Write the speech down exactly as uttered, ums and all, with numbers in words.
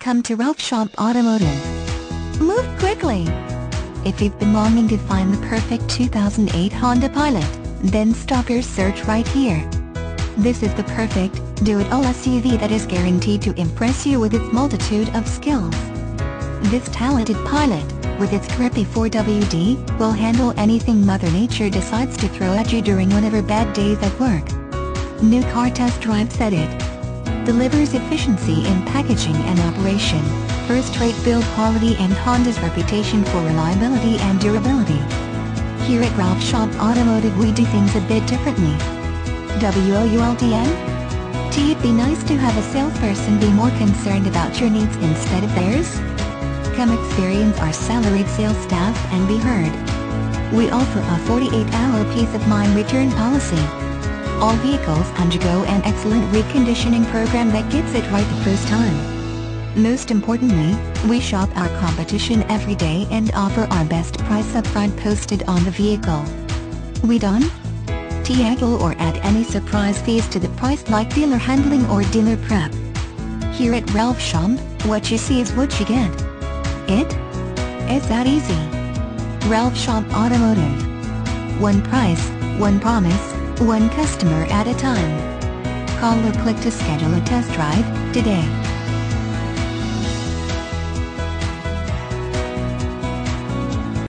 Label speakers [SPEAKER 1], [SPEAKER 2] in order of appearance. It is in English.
[SPEAKER 1] Welcome to Ralph Shop Automotive. Move quickly! If you've been longing to find the perfect two thousand eight Honda Pilot, then stop your search right here. This is the perfect, do-it-all S U V that is guaranteed to impress you with its multitude of skills. This talented Pilot, with its grippy four W D, will handle anything Mother Nature decides to throw at you during whatever bad days at work. New car test drive said it delivers efficiency in packaging and operation, first-rate build quality and Honda's reputation for reliability and durability. Here at Ralph Shop Automotive we do things a bit differently. W O U L D N? T It'd be nice to have a salesperson be more concerned about your needs instead of theirs? Come experience our salaried sales staff and be heard. We offer a forty-eight hour peace of mind return policy. All vehicles undergo an excellent reconditioning program that gets it right the first time. Most importantly, we shop our competition every day and offer our best price upfront posted on the vehicle. We don't haggle or add any surprise fees to the price like dealer handling or dealer prep. Here at Ralph Shop, what you see is what you get. It? It's that easy. Ralph Shop Automotive. One price, one promise, one customer at a time. Call or click to schedule a test drive today.